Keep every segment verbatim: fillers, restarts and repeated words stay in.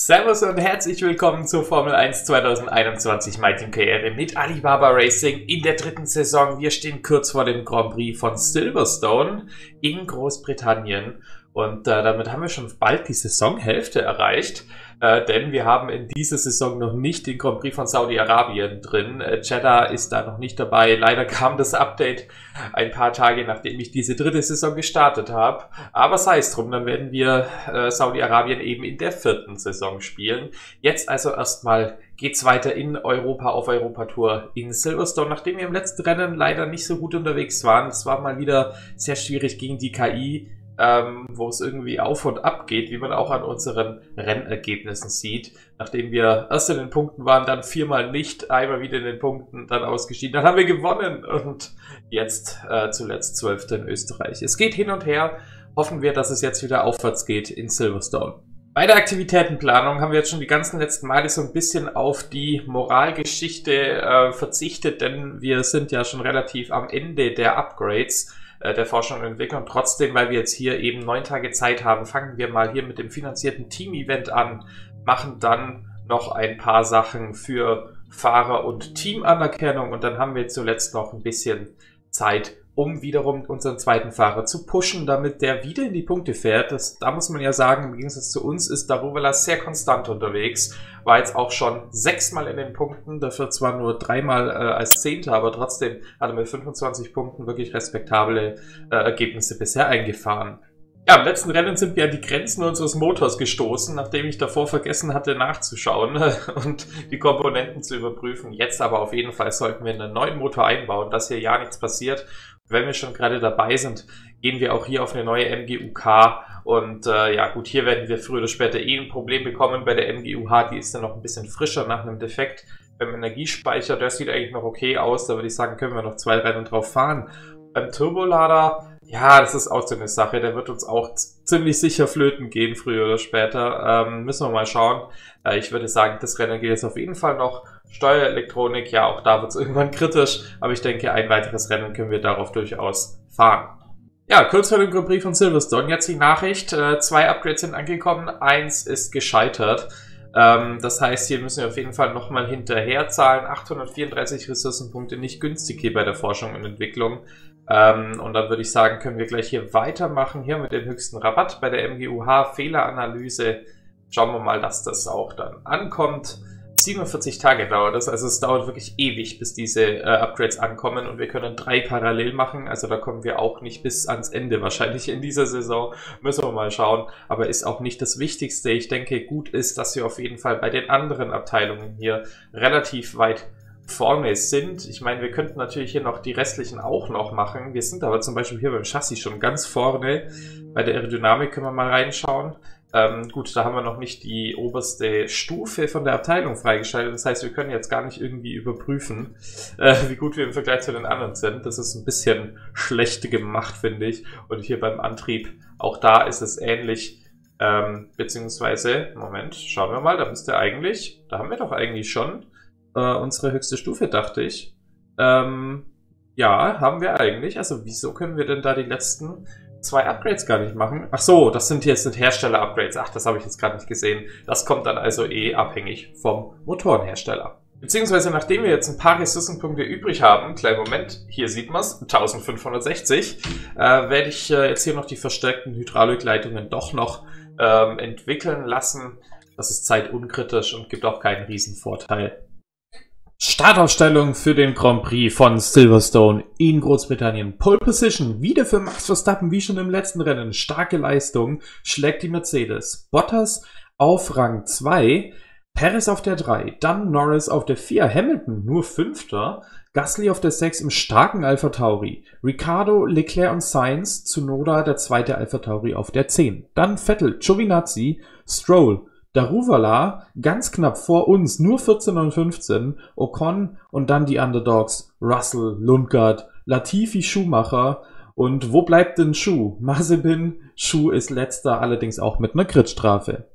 Servus und herzlich willkommen zur Formel eins zweitausendeinundzwanzig MyTeamKR mit Alibaba Racing in der dritten Saison. Wir stehen kurz vor dem Grand Prix von Silverstone in Großbritannien und äh, damit haben wir schon bald die Saisonhälfte erreicht, äh, denn wir haben in dieser Saison noch nicht den Grand Prix von Saudi-Arabien drin. Äh, Jeddah ist da noch nicht dabei. Leider kam das Update ein paar Tage, nachdem ich diese dritte Saison gestartet habe. Aber sei es drum, dann werden wir äh, Saudi-Arabien eben in der vierten Saison spielen. Jetzt also erstmal geht's weiter in Europa auf Europatour in Silverstone, nachdem wir im letzten Rennen leider nicht so gut unterwegs waren. Es war mal wieder sehr schwierig gegen die K I, ähm, wo es irgendwie auf und ab geht, wie man auch an unseren Rennergebnissen sieht. Nachdem wir erst in den Punkten waren, dann viermal nicht, einmal wieder in den Punkten, dann ausgeschieden. Dann haben wir gewonnen und jetzt äh, zuletzt Zwölfter in Österreich. Es geht hin und her. Hoffen wir, dass es jetzt wieder aufwärts geht in Silverstone. Bei der Aktivitätenplanung haben wir jetzt schon die ganzen letzten Male so ein bisschen auf die Moralgeschichte äh, verzichtet, denn wir sind ja schon relativ am Ende der Upgrades äh, der Forschung und Entwicklung. Trotzdem, weil wir jetzt hier eben neun Tage Zeit haben, fangen wir mal hier mit dem finanzierten Team-Event an, machen dann noch ein paar Sachen für Fahrer- und Teamanerkennung und dann haben wir zuletzt noch ein bisschen Zeit, um wiederum unseren zweiten Fahrer zu pushen, damit der wieder in die Punkte fährt. Das, da muss man ja sagen, im Gegensatz zu uns ist Daruvala sehr konstant unterwegs. War jetzt auch schon sechsmal in den Punkten, dafür zwar nur dreimal äh, als Zehnter, aber trotzdem hat er mit fünfundzwanzig Punkten wirklich respektable äh, Ergebnisse bisher eingefahren. Ja, im letzten Rennen sind wir an die Grenzen unseres Motors gestoßen, nachdem ich davor vergessen hatte nachzuschauen und die Komponenten zu überprüfen. Jetzt aber auf jeden Fall sollten wir einen neuen Motor einbauen, dass hier ja nichts passiert. Wenn wir schon gerade dabei sind, gehen wir auch hier auf eine neue M G U K und äh, ja gut, hier werden wir früher oder später eh ein Problem bekommen bei der M G U H, die ist dann noch ein bisschen frischer nach einem Defekt. Beim Energiespeicher, der sieht eigentlich noch okay aus, da würde ich sagen, können wir noch zwei Rennen drauf fahren. Beim Turbolader, ja, das ist auch so eine Sache, der wird uns auch ziemlich sicher flöten gehen, früher oder später. Ähm, müssen wir mal schauen. Äh, ich würde sagen, das Rennen geht jetzt auf jeden Fall noch. Steuerelektronik, ja, auch da wird es irgendwann kritisch, aber ich denke, ein weiteres Rennen können wir darauf durchaus fahren. Ja, kurz vor dem Grand Prix von Silverstone, jetzt die Nachricht, äh, zwei Upgrades sind angekommen, eins ist gescheitert. Ähm, das heißt, hier müssen wir auf jeden Fall nochmal hinterher zahlen, achthundertvierunddreißig Ressourcenpunkte, nicht günstig hier bei der Forschung und Entwicklung. Ähm, und dann würde ich sagen, können wir gleich hier weitermachen, hier mit dem höchsten Rabatt bei der M G U H, Fehleranalyse. Schauen wir mal, dass das auch dann ankommt. siebenundvierzig Tage dauert das, also es dauert wirklich ewig, bis diese äh, Upgrades ankommen und wir können drei parallel machen, also da kommen wir auch nicht bis ans Ende wahrscheinlich in dieser Saison, müssen wir mal schauen, aber ist auch nicht das Wichtigste. Ich denke, gut ist, dass wir auf jeden Fall bei den anderen Abteilungen hier relativ weit vorne sind. Ich meine, wir könnten natürlich hier noch die restlichen auch noch machen, wir sind aber zum Beispiel hier beim Chassis schon ganz vorne, bei der Aerodynamik können wir mal reinschauen. Ähm, gut, da haben wir noch nicht die oberste Stufe von der Abteilung freigeschaltet. Das heißt, wir können jetzt gar nicht irgendwie überprüfen, äh, wie gut wir im Vergleich zu den anderen sind. Das ist ein bisschen schlecht gemacht, finde ich. Und hier beim Antrieb, auch da ist es ähnlich. Ähm, beziehungsweise, Moment, schauen wir mal, da müsste eigentlich, da haben wir doch eigentlich schon äh, unsere höchste Stufe, dachte ich. Ähm, ja, haben wir eigentlich. Also wieso können wir denn da die letzten zwei Upgrades gar nicht machen? Ach so, das sind jetzt sind Hersteller-Upgrades. Ach, das habe ich jetzt gerade nicht gesehen. Das kommt dann also eh abhängig vom Motorenhersteller. Beziehungsweise, nachdem wir jetzt ein paar Ressourcenpunkte übrig haben, kleinen Moment, hier sieht man es, eintausendfünfhundertsechzig, äh, werde ich äh, jetzt hier noch die verstärkten Hydraulikleitungen doch noch ähm, entwickeln lassen. Das ist zeitunkritisch und gibt auch keinen Riesenvorteil. Startaufstellung für den Grand Prix von Silverstone in Großbritannien. Pole Position, wieder für Max Verstappen, wie schon im letzten Rennen. Starke Leistung, schlägt die Mercedes. Bottas auf Rang zwei, Perez auf der drei, dann Norris auf der vier, Hamilton nur Fünfter, Gasly auf der sechs im starken Alpha Tauri, Ricciardo, Leclerc und Sainz, Tsunoda der zweite Alpha Tauri auf der zehn, dann Vettel, Giovinazzi, Stroll, Daruvala ganz knapp vor uns, nur vierzehn und fünfzehn, Ocon und dann die Underdogs, Russell, Lundgaard, Latifi, Schumacher und wo bleibt denn Schuh? Mazepin, Schuh ist letzter, allerdings auch mit einer Gridstrafe.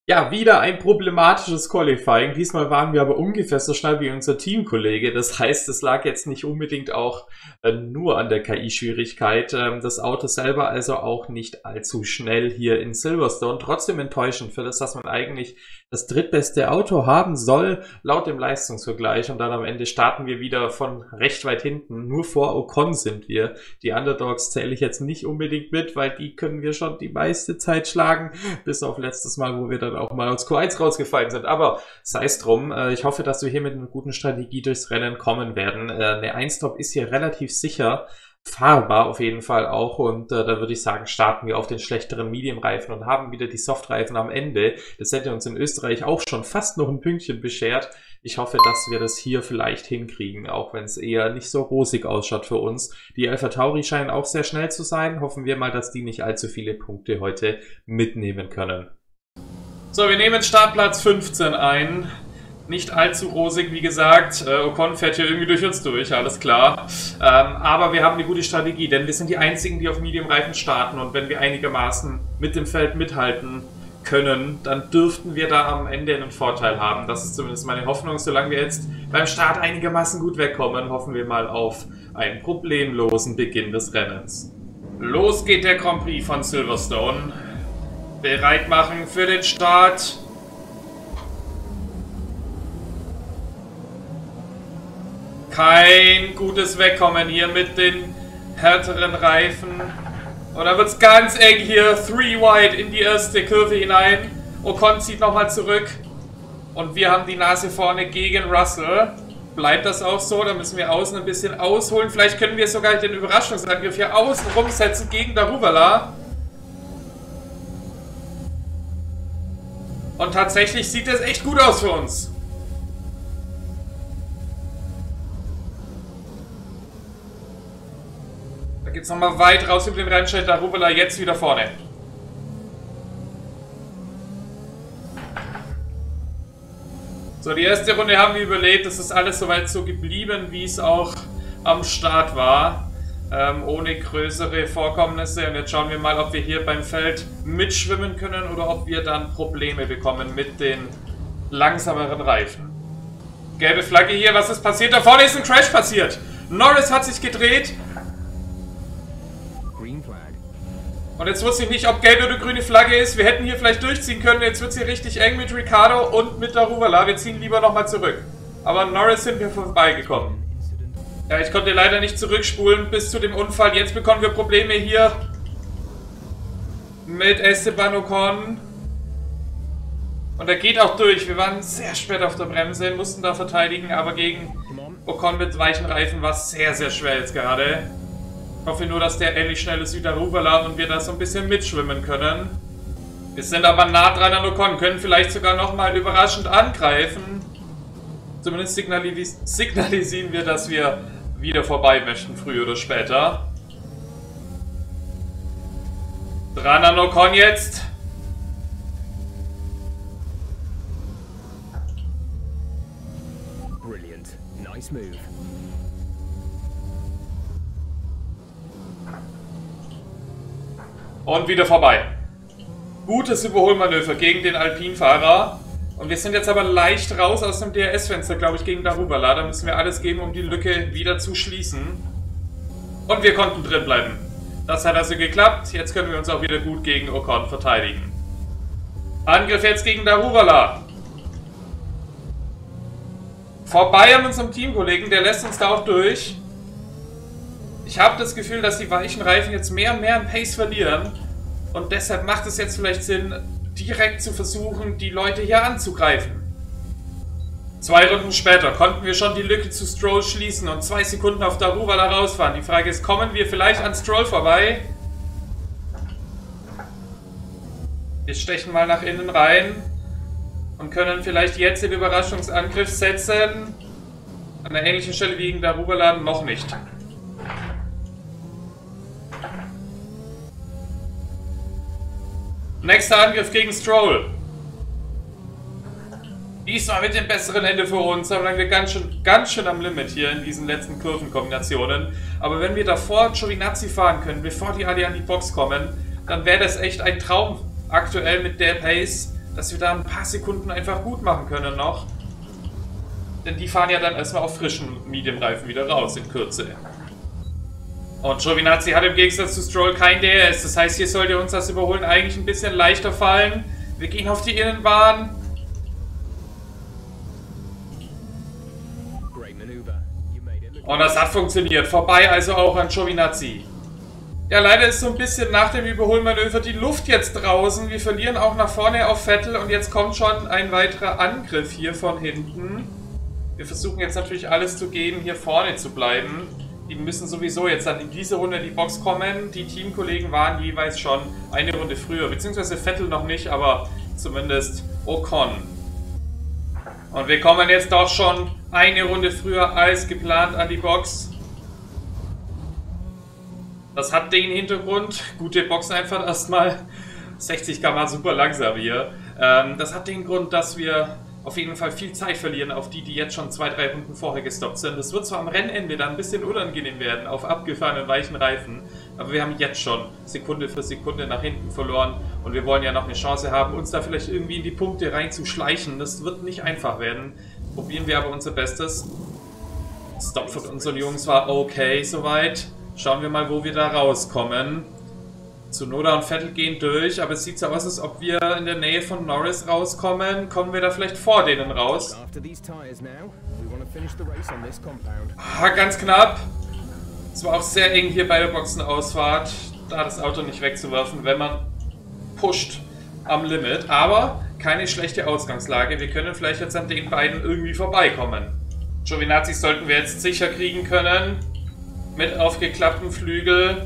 Ja, wieder ein problematisches Qualifying. Diesmal waren wir aber ungefähr so schnell wie unser Teamkollege. Das heißt, es lag jetzt nicht unbedingt auch äh, nur an der K I-Schwierigkeit. Ähm, das Auto selber also auch nicht allzu schnell hier in Silverstone. Trotzdem enttäuschend für das, dass man eigentlich das drittbeste Auto haben soll, laut dem Leistungsvergleich. Und dann am Ende starten wir wieder von recht weit hinten. Nur vor Ocon sind wir. Die Underdogs zähle ich jetzt nicht unbedingt mit, weil die können wir schon die meiste Zeit schlagen. Bis auf letztes Mal, wo wir dann auch mal aus Q eins rausgefallen sind. Aber sei es drum. Ich hoffe, dass wir hier mit einer guten Strategie durchs Rennen kommen werden. Eine Ein-Stop ist hier relativ sicher. Fahrbar auf jeden Fall auch, und äh, da würde ich sagen, starten wir auf den schlechteren Medium-Reifen und haben wieder die Soft-Reifen am Ende. Das hätte uns in Österreich auch schon fast noch ein Pünktchen beschert. Ich hoffe, dass wir das hier vielleicht hinkriegen, auch wenn es eher nicht so rosig ausschaut für uns. Die AlphaTauri scheinen auch sehr schnell zu sein. Hoffen wir mal, dass die nicht allzu viele Punkte heute mitnehmen können. So, wir nehmen Startplatz fünfzehn ein. Nicht allzu rosig, wie gesagt. Äh, Ocon fährt hier irgendwie durch uns durch, alles klar. Ähm, aber wir haben eine gute Strategie, denn wir sind die Einzigen, die auf Medium-Reifen starten. Und wenn wir einigermaßen mit dem Feld mithalten können, dann dürften wir da am Ende einen Vorteil haben. Das ist zumindest meine Hoffnung. Solange wir jetzt beim Start einigermaßen gut wegkommen, hoffen wir mal auf einen problemlosen Beginn des Rennens. Los geht der Grand Prix von Silverstone. Bereit machen für den Start. Kein gutes Wegkommen hier mit den härteren Reifen. Und dann wird es ganz eng hier. Three wide in die erste Kurve hinein. Ocon zieht nochmal zurück. Und wir haben die Nase vorne gegen Russell. Bleibt das auch so? Da müssen wir außen ein bisschen ausholen. Vielleicht können wir sogar den Überraschungsangriff hier außen rumsetzen gegen Daruvala. Und tatsächlich sieht das echt gut aus für uns. Da geht es nochmal weit raus über den Rennsteig. Daruvala jetzt wieder vorne. So, die erste Runde haben wir überlebt. Das ist alles soweit so geblieben, wie es auch am Start war. Ähm, ohne größere Vorkommnisse. Und jetzt schauen wir mal, ob wir hier beim Feld mitschwimmen können oder ob wir dann Probleme bekommen mit den langsameren Reifen. Gelbe Flagge hier. Was ist passiert? Da vorne ist ein Crash passiert. Norris hat sich gedreht. Und jetzt wusste ich nicht, ob gelbe oder grüne Flagge ist. Wir hätten hier vielleicht durchziehen können. Jetzt wird es hier richtig eng mit Ricciardo und mit Daruvala. Wir ziehen lieber nochmal zurück. Aber Norris sind wir vorbeigekommen. Ja, ich konnte leider nicht zurückspulen bis zu dem Unfall. Jetzt bekommen wir Probleme hier mit Esteban Ocon. Und er geht auch durch. Wir waren sehr spät auf der Bremse, mussten da verteidigen. Aber gegen Ocon mit weichen Reifen war es sehr, sehr schwer jetzt gerade. Ich hoffe nur, dass der ähnlich schnell ist wie Daruvala und wir da so ein bisschen mitschwimmen können. Wir sind aber nah dran an Ocon, können vielleicht sogar nochmal überraschend angreifen. Zumindest signalis signalisieren wir, dass wir wieder vorbei möchten, früher oder später. Dran an Ocon jetzt. Brilliant. Nice move. Und wieder vorbei. Gutes Überholmanöver gegen den Alpine-Fahrer. Und wir sind jetzt aber leicht raus aus dem D R S-Fenster, glaube ich, gegen Daruvala. Da müssen wir alles geben, um die Lücke wieder zu schließen. Und wir konnten drin bleiben. Das hat also geklappt. Jetzt können wir uns auch wieder gut gegen Ocon verteidigen. Angriff jetzt gegen Daruvala. Vorbei an unserem Teamkollegen, der lässt uns da auch durch. Ich habe das Gefühl, dass die weichen Reifen jetzt mehr und mehr an Pace verlieren. Und deshalb macht es jetzt vielleicht Sinn, direkt zu versuchen, die Leute hier anzugreifen. Zwei Runden später konnten wir schon die Lücke zu Stroll schließen und zwei Sekunden auf Daruvala rausfahren. Die Frage ist, kommen wir vielleicht an Stroll vorbei? Wir stechen mal nach innen rein und können vielleicht jetzt den Überraschungsangriff setzen. An der ähnlichen Stelle wie gegen Daruvala noch nicht. Nächster Angriff gegen Stroll. Diesmal mit dem besseren Ende für uns, aber dann wir ganz schön, ganz schön am Limit hier in diesen letzten Kurvenkombinationen. Aber wenn wir davor Giovinazzi fahren können, bevor die alle an die Box kommen, dann wäre das echt ein Traum aktuell mit der Pace. dass wir da ein paar Sekunden einfach gut machen können noch. Denn die fahren ja dann erstmal auf frischen Medium-Reifen wieder raus in Kürze. Und Giovinazzi hat im Gegensatz zu Stroll kein D R S. Das heißt, hier sollte uns das Überholen eigentlich ein bisschen leichter fallen. Wir gehen auf die Innenbahn. Und das hat funktioniert. Vorbei also auch an Giovinazzi. Ja, leider ist so ein bisschen nach dem Überholmanöver die Luft jetzt draußen. Wir verlieren auch nach vorne auf Vettel und jetzt kommt schon ein weiterer Angriff hier von hinten. Wir versuchen jetzt natürlich alles zu geben, hier vorne zu bleiben. Die müssen sowieso jetzt dann in diese Runde in die Box kommen. Die Teamkollegen waren jeweils schon eine Runde früher, beziehungsweise Vettel noch nicht, aber zumindest Ocon. Und wir kommen jetzt doch schon eine Runde früher als geplant an die Box. Das hat den Hintergrund, gute Boxeneinfahrt erstmal, sechzig Kilometer pro Stunde super langsam hier. Ähm, das hat den Grund, dass wir auf jeden Fall viel Zeit verlieren auf die, die jetzt schon zwei, drei Runden vorher gestoppt sind. Das wird zwar am Rennende dann ein bisschen unangenehm werden auf abgefahrenen weichen Reifen, aber wir haben jetzt schon Sekunde für Sekunde nach hinten verloren und wir wollen ja noch eine Chance haben, uns da vielleicht irgendwie in die Punkte reinzuschleichen. Das wird nicht einfach werden. Probieren wir aber unser Bestes. Stop von unseren Jungs war okay soweit. Schauen wir mal, wo wir da rauskommen. Tsunoda und Vettel gehen durch, aber es sieht so aus, als ob wir in der Nähe von Norris rauskommen. Kommen wir da vielleicht vor denen raus? Ah, ganz knapp. Es war auch sehr eng hier bei der Boxenausfahrt, da das Auto nicht wegzuwerfen, wenn man pusht am Limit. Aber keine schlechte Ausgangslage. Wir können vielleicht jetzt an den beiden irgendwie vorbeikommen. Giovinazzi sollten wir jetzt sicher kriegen können. Mit aufgeklapptem Flügel.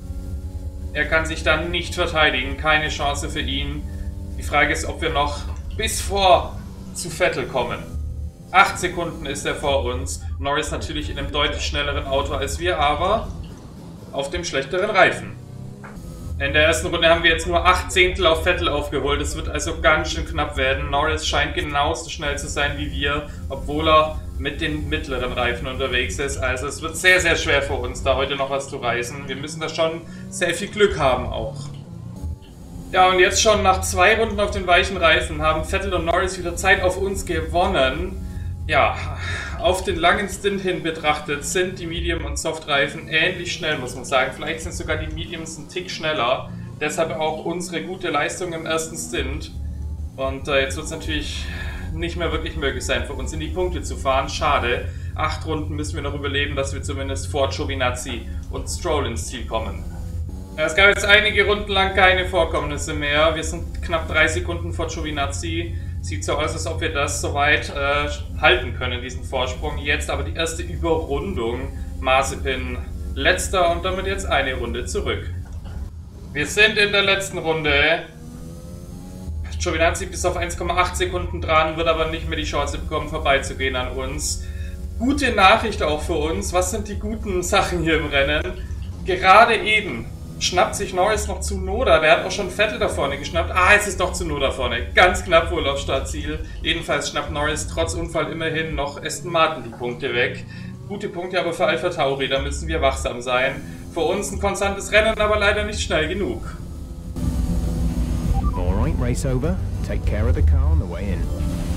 Er kann sich dann nicht verteidigen. Keine Chance für ihn. Die Frage ist, ob wir noch bis vor zu Vettel kommen. Acht Sekunden ist er vor uns. Norris natürlich in einem deutlich schnelleren Auto als wir, aber auf dem schlechteren Reifen. In der ersten Runde haben wir jetzt nur acht Zehntel auf Vettel aufgeholt. Es wird also ganz schön knapp werden. Norris scheint genauso schnell zu sein wie wir, obwohl er mit den mittleren Reifen unterwegs ist. Also es wird sehr, sehr schwer für uns, da heute noch was zu reißen. Wir müssen da schon sehr viel Glück haben auch. Ja, und jetzt schon nach zwei Runden auf den weichen Reifen haben Vettel und Norris wieder Zeit auf uns gewonnen. Ja, auf den langen Stint hin betrachtet sind die Medium- und Soft-Reifen ähnlich schnell, muss man sagen. Vielleicht sind sogar die Mediums ein Tick schneller. Deshalb auch unsere gute Leistung im ersten Stint. Und äh, jetzt wird es natürlich nicht mehr wirklich möglich sein, für uns in die Punkte zu fahren. Schade. Acht Runden müssen wir noch überleben, dass wir zumindest vor Giovinazzi und Stroll ins Ziel kommen. Ja, es gab jetzt einige Runden lang keine Vorkommnisse mehr. Wir sind knapp drei Sekunden vor Giovinazzi. Sieht so aus, als ob wir das soweit äh, halten können, diesen Vorsprung. Jetzt aber die erste Überrundung. Mazepin letzter und damit jetzt eine Runde zurück. Wir sind in der letzten Runde. Giovinazzi bis auf eins Komma acht Sekunden dran, wird aber nicht mehr die Chance bekommen, vorbeizugehen an uns. Gute Nachricht auch für uns. Was sind die guten Sachen hier im Rennen? Gerade eben schnappt sich Norris noch Tsunoda. Der hat auch schon Vettel da vorne geschnappt. Ah, jetzt ist doch Tsunoda vorne. Ganz knapp wohl auf Startziel. Jedenfalls schnappt Norris trotz Unfall immerhin noch Aston Martin die Punkte weg. Gute Punkte aber für AlphaTauri, da müssen wir wachsam sein. Für uns ein konstantes Rennen, aber leider nicht schnell genug. Alright, race over. Take care of the car on the way in.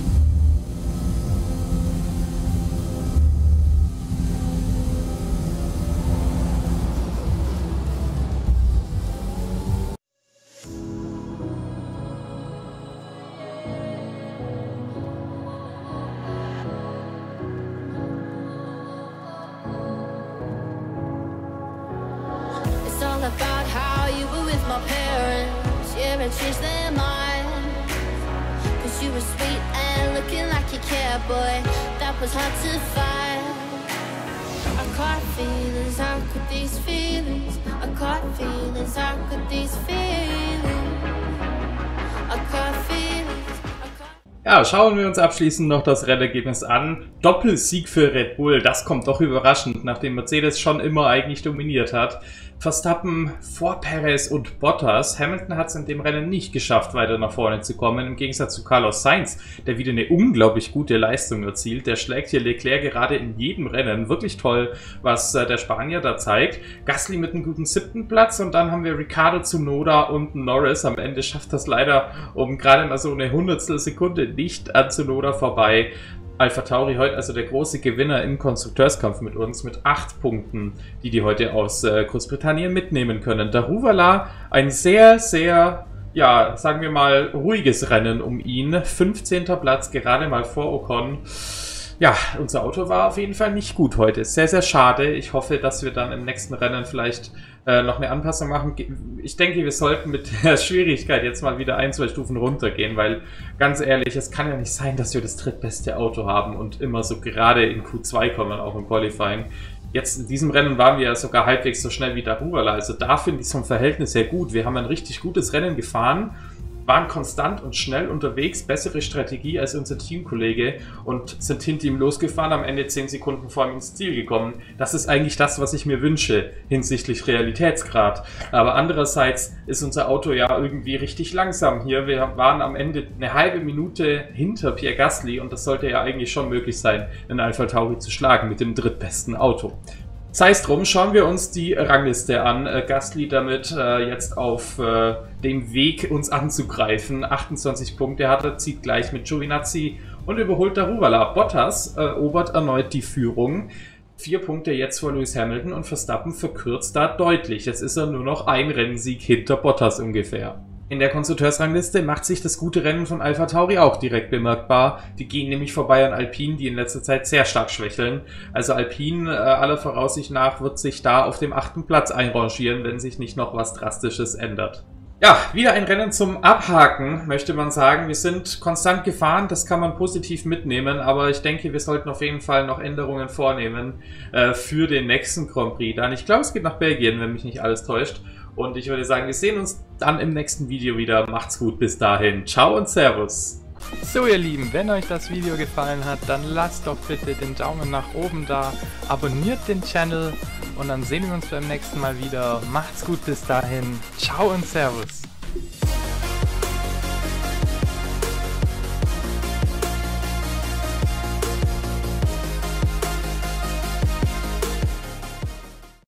About how you were with my parents, yeah, and changed their mind. Cause you were sweet and looking like you care, boy, that was hard to find. I caught feelings, how could these feelings? I caught feelings, how could these feelings? I caught feelings. Ja, schauen wir uns abschließend noch das Rennergebnis an. Doppelsieg für Red Bull, das kommt doch überraschend, nachdem Mercedes schon immer eigentlich dominiert hat. Verstappen vor Perez und Bottas. Hamilton hat es in dem Rennen nicht geschafft, weiter nach vorne zu kommen, im Gegensatz zu Carlos Sainz, der wieder eine unglaublich gute Leistung erzielt. Der schlägt hier Leclerc gerade in jedem Rennen. Wirklich toll, was äh, der Spanier da zeigt. Gasly mit einem guten siebten Platz und dann haben wir Ricciardo, Tsunoda und Norris. Am Ende schafft das leider um gerade mal so eine Hundertstel Sekunde nicht an Tsunoda vorbei. AlphaTauri heute also der große Gewinner im Konstrukteurskampf mit uns, mit acht Punkten, die die heute aus äh, Großbritannien mitnehmen können. Daruvala, ein sehr, sehr, ja, sagen wir mal, ruhiges Rennen um ihn. fünfzehnter Platz, gerade mal vor Ocon. Ja, unser Auto war auf jeden Fall nicht gut heute. Sehr, sehr schade. Ich hoffe, dass wir dann im nächsten Rennen vielleicht äh, noch eine Anpassung machen. Ich denke, wir sollten mit der Schwierigkeit jetzt mal wieder ein, zwei Stufen runtergehen, weil ganz ehrlich, es kann ja nicht sein, dass wir das drittbeste Auto haben und immer so gerade in Q zwei kommen, auch im Qualifying. Jetzt in diesem Rennen waren wir ja sogar halbwegs so schnell wie Daruvala. Also da finde ich es vom Verhältnis her gut. Wir haben ein richtig gutes Rennen gefahren, waren konstant und schnell unterwegs, bessere Strategie als unser Teamkollege und sind hinter ihm losgefahren, am Ende zehn Sekunden vor ihm ins Ziel gekommen. Das ist eigentlich das, was ich mir wünsche hinsichtlich Realitätsgrad. Aber andererseits ist unser Auto ja irgendwie richtig langsam hier. Wir waren am Ende eine halbe Minute hinter Pierre Gasly und das sollte ja eigentlich schon möglich sein, einen AlphaTauri zu schlagen mit dem drittbesten Auto. Sei es drum, schauen wir uns die Rangliste an. Äh, Gasly damit äh, jetzt auf äh, dem Weg, uns anzugreifen. achtundzwanzig Punkte hat er, zieht gleich mit Giovinazzi und überholt Daruvala. Bottas erobert erneut die Führung. Vier Punkte jetzt vor Lewis Hamilton und Verstappen verkürzt da deutlich. Jetzt ist er nur noch ein Rennsieg hinter Bottas ungefähr. In der Konstrukteursrangliste macht sich das gute Rennen von AlphaTauri auch direkt bemerkbar. Die gehen nämlich vorbei an Alpine, die in letzter Zeit sehr stark schwächeln. Also Alpine äh, aller Voraussicht nach wird sich da auf dem achten Platz einrangieren, wenn sich nicht noch was Drastisches ändert. Ja, wieder ein Rennen zum Abhaken, möchte man sagen. Wir sind konstant gefahren, das kann man positiv mitnehmen, aber ich denke, wir sollten auf jeden Fall noch Änderungen vornehmen äh, für den nächsten Grand Prix. Dann, ich glaube, es geht nach Belgien, wenn mich nicht alles täuscht. Und ich würde sagen, wir sehen uns dann im nächsten Video wieder. Macht's gut, bis dahin. Ciao und Servus. So ihr Lieben, wenn euch das Video gefallen hat, dann lasst doch bitte den Daumen nach oben da, abonniert den Channel und dann sehen wir uns beim nächsten Mal wieder. Macht's gut bis dahin. Ciao und Servus.